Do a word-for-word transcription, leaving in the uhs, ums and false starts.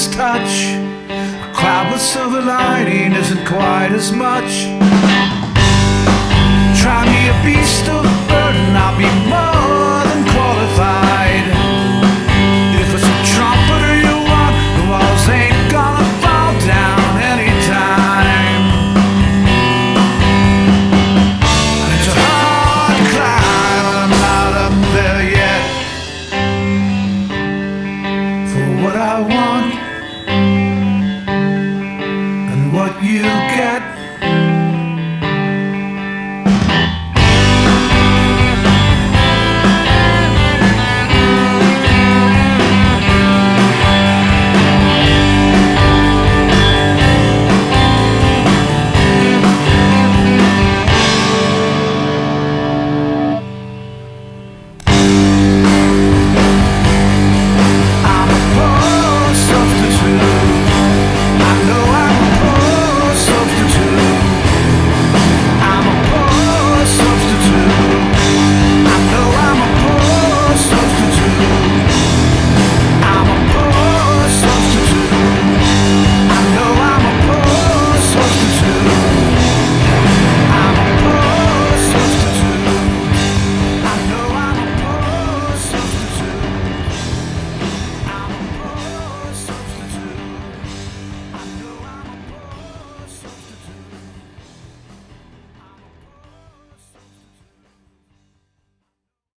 Midas touch. A cloud with silver lining isn't quite as much. Try me a beast of burden, I'll be more than qualified. If it's a trumpeter you want, the walls ain't gonna fall down anytime. And it's a hard climb, and I'm not up there yet. For what I want